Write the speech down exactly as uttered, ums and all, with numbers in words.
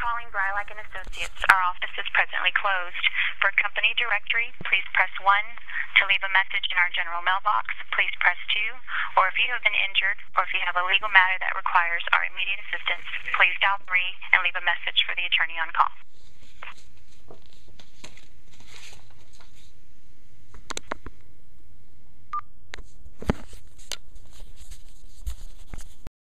calling Brylak and Associates. Our office is presently closed. For company directory, please press one. To leave a message in our general mailbox, please press two. Or if you have been injured or if you have a legal matter that requires our immediate assistance, please dial three and leave a message for the attorney on call.